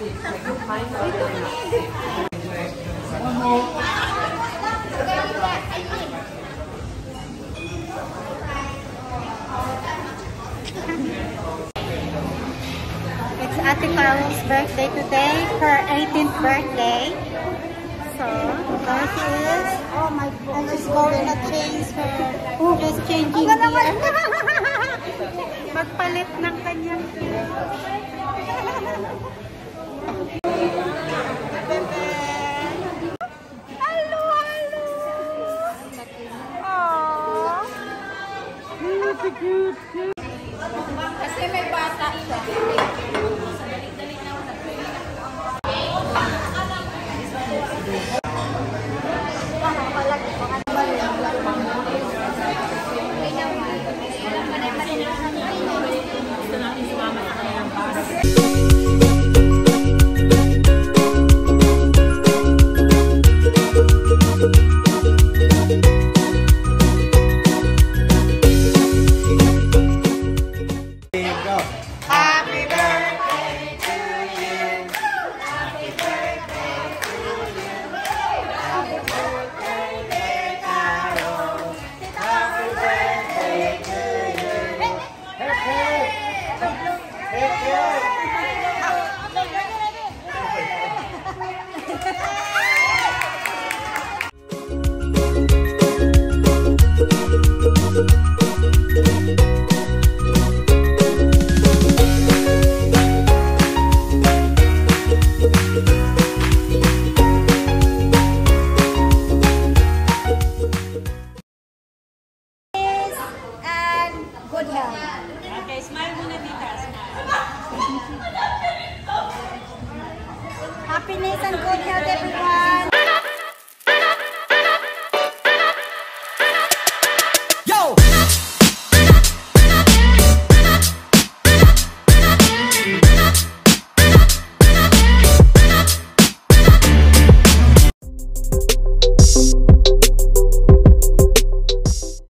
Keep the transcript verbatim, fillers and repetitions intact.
It's Ate Carol's birthday today, her eighteenth birthday. So, there she is. Oh my God, she's going to change her. Oh, she's changing here. Magpalit ng kanyang hair. Hello, hello. Aww. Cute, cute, cute. Kasi may bata siya. Okay, smile muna dito. Happiness and good health, everyone.